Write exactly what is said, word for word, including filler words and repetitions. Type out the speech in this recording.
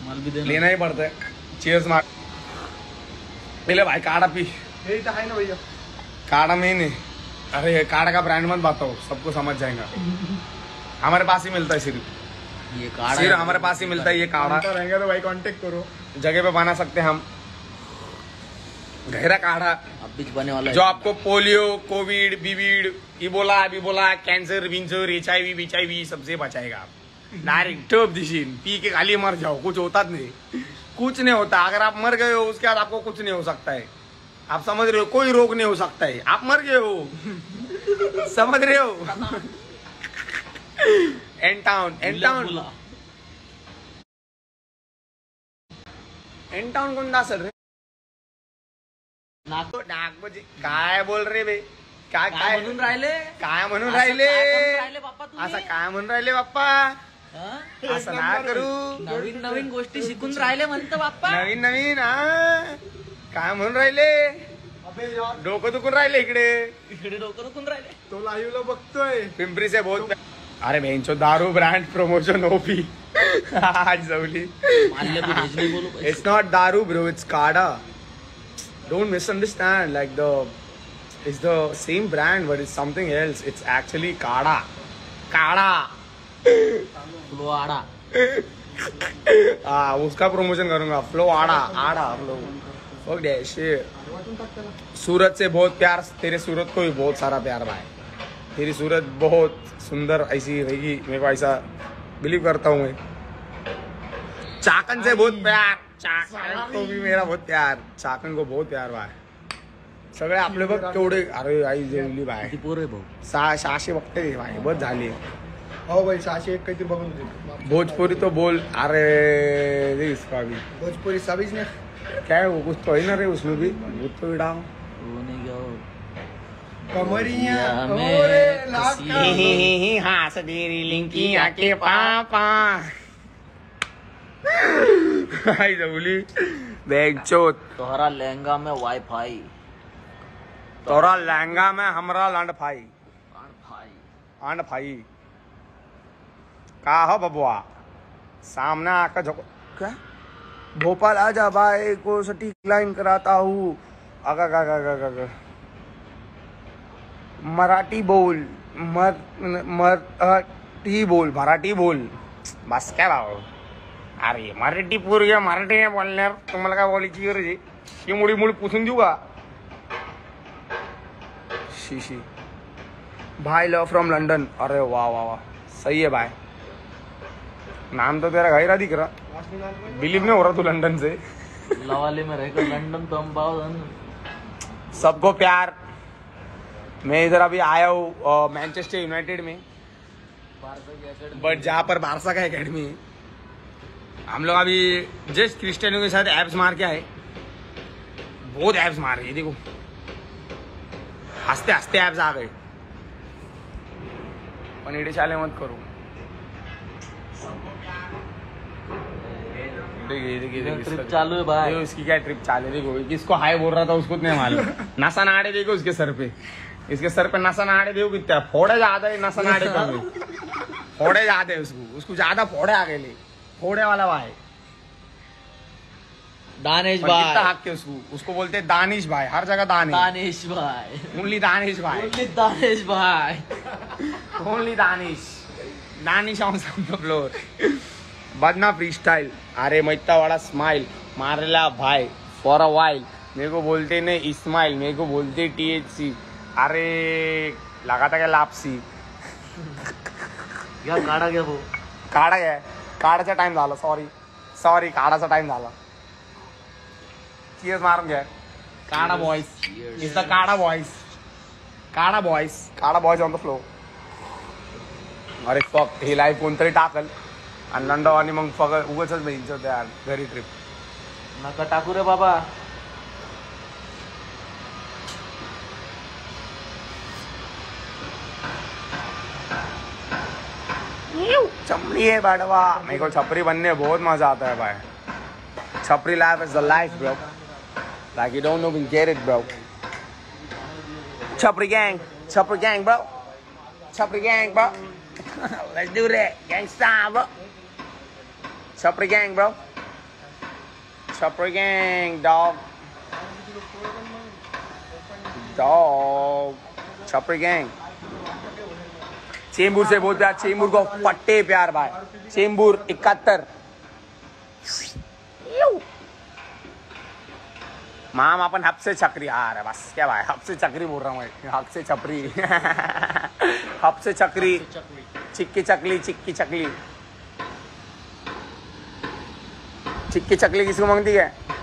माल भी देना, लेना ही पड़ता है। चीयर्स मार पहले भाई, काढ़ा पी। यही तो है ना भैया, काढ़ा में ही नहीं, अरे काढ़ा का ब्रांड मत बताओ, सबको समझ जाएगा। हमारे पास ही मिलता है सिर्फ ये काढ़ा, सिर्फ हमारे पास ही मिलता है ये काढ़ा। रहेगा तो भाई कांटेक्ट करो, जगह पे बना सकते हैं हम गहरा काढ़ा, अब बीच बने वाला जो आपको पोलियो, कोविड, बीविड, इबोला, बिबोला, कैंसर, विंसर, एच आई वी, बीच आई वी सबसे बचाएगा। आप डायरेक्ट टॉप दिशीन पी के खाली मर जाओ, कुछ होता नहीं, कुछ नहीं होता। अगर आप मर गए हो उसके बाद आपको कुछ नहीं हो सकता है। आप समझ रहे हो, कोई रोग नहीं हो सकता है। आप मर गए हो समझ रहे हो। N town, N town, N town कोणता असेल रे? नाक नागपूर काय बोल रे बे? काय काय म्हणून राहिले, काय म्हणून असं राहिले काय म्हणून राहिले बाप्पा तुम्ही? असं काय म्हणून राहिले बाप्पा? हं? असं ना करू, नवीन नवीन गोष्टी शिकून राहिले म्हणतं बाप्पा. नवीन नवीन हा काय म्हणून राहिले? अबे यार डोकं दुखून राहिले इकडे, इकडे डोकं दुखून राहिले. तो लाईव्ह ला बघतोय. पिंपरी से बहुत। अरे बहनचो दारू ब्रांड प्रमोशन ओपी आज जवली। मानले भी भेजने बोलो पैसे. It's not daru bro, it's काढ़ा. Don't misunderstand, like the it's the same brand but it's something else. It's actually काढ़ा, काढ़ा। फ्लो आड़ा. हाँ उसका प्रमोशन करूंगा, फ्लो आड़ा, आड़ा फ्लो। ओके डैशे। सूरत से बहुत प्यार, तेरे सूरत को भी बहुत सारा प्यार भाई। तेरी सूरत बहुत सुंदर ऐसी रहेगी, मेरे को ऐसा बिलीव करता हूँ मैं। चाकन से बहुत प्यार, चाकन को भी मेरा बहुत प्यार, चाकन को बहुत प्यार भाई। सगळे आपले बघ केवढे, अरे आई जेवली भाई, किती पोर आहे भाऊ? सहा सहाशे बघते भाई, बहुत झाली। हो भाई सहाशे एक काहीतरी बघून दे. भोजपुरी तो बोल, अरे देख इसका भी भोजपुरी साबीज ने क्या है वो, कुछ तो है ना रे उसमें भी, भूत तो डाल वो नहीं गया हो. कमरिया या मैं ओरे कसी- लाका. हाँ सदेरी लिंकी आके पापा आई जबली बैग चोत। तोहरा लहंगा में वाईफाई. तोरा लहंगा में हमरा लंड फाई, भाई अंड फाई का हो बबुआ, सामने आकर झोंको क्या, भोपाल आजा भाई को सटीक लाइन कराता हूँ। अगा गा गा गा गा गा मराठी बोल, मर मराठी बोल, मराठी बोल बस काय भाऊ. अरे मराठी पोरगी मराठी नाही बोलणार, तुम्हाला काय बोलायची गरज आहे? ही मुळी मुळी पुसून देऊ का? शी शी भाई लव फ्रॉम लंडन, अरे वाह वाह वाह सही है भाई। नाम तो तेरा गहरा दिख रहा, बिलीव नहीं हो रहा तू लंदन से। लवाले में रहकर लंदन तो हम बावन. सबको प्यार। मैं इधर अभी आया हूँ मैनचेस्टर यूनाइटेड में, बट जहाँ पर बारसा का एकेडमी है। हम लोग अभी जस्ट क्रिस्टियानो के साथ एब्स मार के आए, बहुत एब्स मार रही है देखो, हंसते हंसते एब्स आ गए। पनीर चाले मत करो, देखिए देखिए देखिए ट्रिप चालू है भाई. देखो इसकी क्या ट्रिप चालू है, देखो किसको हाय बोल रहा था उसको नहीं मालूम। नशा नाड़े देखो उसके सर पे, इसके सर पे नशा नाड़े देखो कितना फोड़े ज्यादा है, नशा नाड़े कम है, फोड़े ज्यादा है उसको, उसको ज्यादा फोड़े आ गए, फोड़े वाला भाई दानिश पर कितना भाई. हक के उसको, उसको बोलते हैं दानिश भाई, हर जगह दानिश, दानिश भाई. ओनली दानिश भाई, Only दानिश भाई. Only Danish, Danish on the floor. बदना फ्री स्टाइल, अरे मैत्ता वाला स्माइल मारेला भाई फॉर अ वाइल, मेरे को बोलते नहीं इस्माइल, मेरे को बोलते टी एच सी, अरे लगा था क्या लापसी, क्या काढा गया भाऊ. काढा गया, काढाचा टाइम झाला, सॉरी सॉरी काढाचा टाइम झाला। चीयर्स मारून घ्या, काढा बॉयज इज द काढा बॉयज, काढा बॉयज, काढा बॉयज ऑन द फ्लो। अरे फक हे लाईव्ह कोणतरी टाकल आणि लंडो आणि मग फक्त उगाच नाही यार घरी ट्रिप नका टाकू रे बाबा. चमड़ी है बड़वा, मेरे को छपरी बनने में बहुत मजा आता है भाई। छपरी life is the life bro, like you don't know we get it bro. छपरी गैंग, छपरी गैंग ब्रो, छपरी gang bro, let's do that gangster bro, छपरी गैंग ब्रो, छपरी गैंग डॉग डॉग छपरी गैंग। चेंबूर से बहुत प्यार, चेंबूर को पट्टे प्यार भाई, चेंबूर इकहत्तर। माम अपन हब से चक्री आ रहा है बस, क्या भाई हब से चक्री बोल रहा हूँ मैं, हब से चपरी हब से चक्री, चिक्की चकली, चिक्की चकली, चिक्की चकली किसको मांगती है?